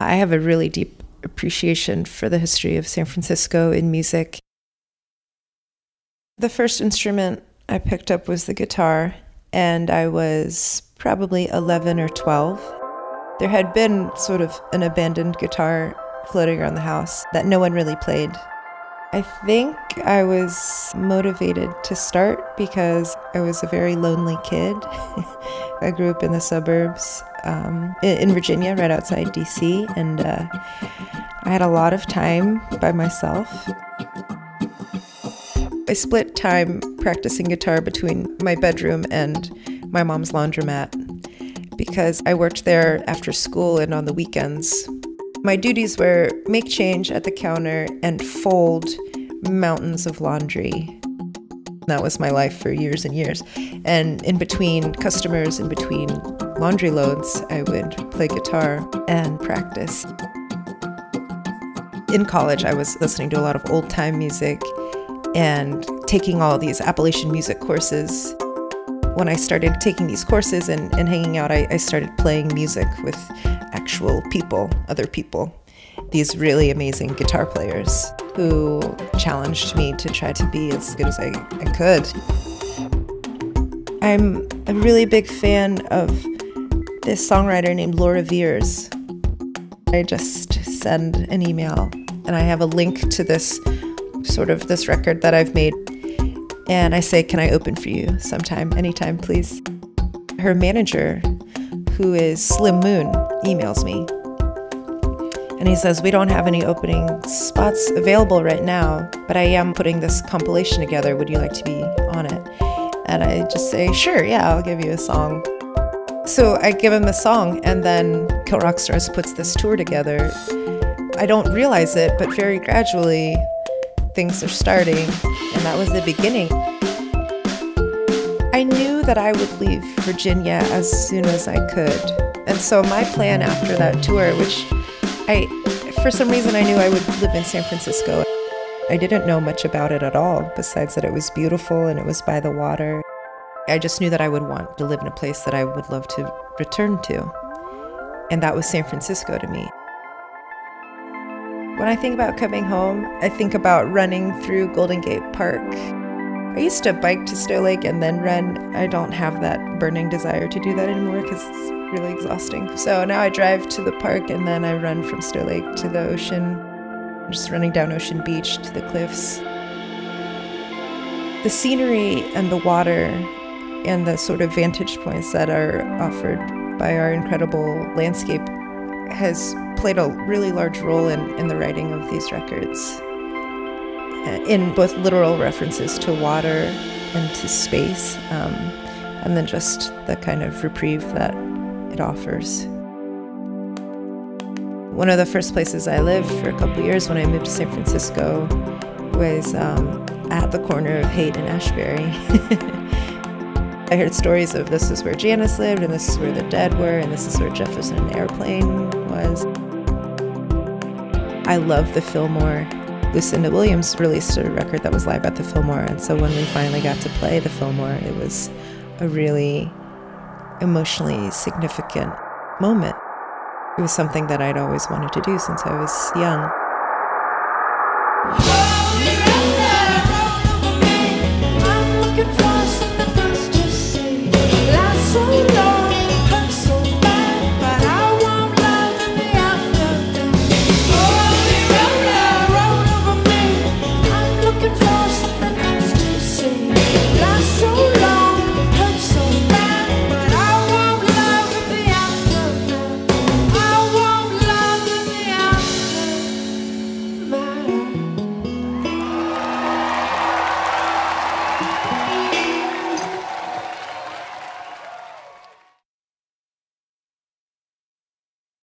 I have a really deep appreciation for the history of San Francisco in music. The first instrument I picked up was the guitar, and I was probably 11 or 12. There had been sort of an abandoned guitar floating around the house that no one really played. I think I was motivated to start because I was a very lonely kid. I grew up in the suburbs in Virginia, right outside DC, and I had a lot of time by myself. I split time practicing guitar between my bedroom and my mom's laundromat because I worked there after school and on the weekends. My duties were make change at the counter and fold mountains of laundry. That was my life for years and years. And in between customers, in between laundry loads, I would play guitar and practice. In college, I was listening to a lot of old-time music and taking all these Appalachian music courses. When I started taking these courses and hanging out, I started playing music with actual people, other people, these really amazing guitar players who challenged me to try to be as good as I could. I'm a really big fan of this songwriter named Laura Veers. I just send an email and I have a link to this record that I've made. And I say, can I open for you sometime, anytime, please? Her manager, who is Slim Moon, emails me. And he says, we don't have any opening spots available right now, but I am putting this compilation together. Would you like to be on it? And I just say, sure, yeah, I'll give you a song. So I give him the song, and then Kill Rock Stars puts this tour together. I don't realize it, but very gradually, things are starting, and that was the beginning. I knew that I would leave Virginia as soon as I could. And so my plan after that tour, which for some reason I knew I would live in San Francisco. I didn't know much about it at all, besides that it was beautiful and it was by the water. I just knew that I would want to live in a place that I would love to return to. And that was San Francisco to me. When I think about coming home, I think about running through Golden Gate Park. I used to bike to Stowe Lake and then run. I don't have that burning desire to do that anymore because it's really exhausting. So now I drive to the park and then I run from Stowe Lake to the ocean, just running down Ocean Beach to the cliffs. The scenery and the water and the sort of vantage points that are offered by our incredible landscape has played a really large role in the writing of these records, in both literal references to water and to space, and then just the kind of reprieve that it offers. One of the first places I lived for a couple years when I moved to San Francisco was at the corner of Haight and Ashbury. I heard stories of this is where Janis lived, and this is where the Dead were, and this is where Jefferson Airplane was. I love the Fillmore. Lucinda Williams released a record that was live at the Fillmore, and so when we finally got to play the Fillmore, it was a really emotionally significant moment. It was something that I'd always wanted to do since I was young.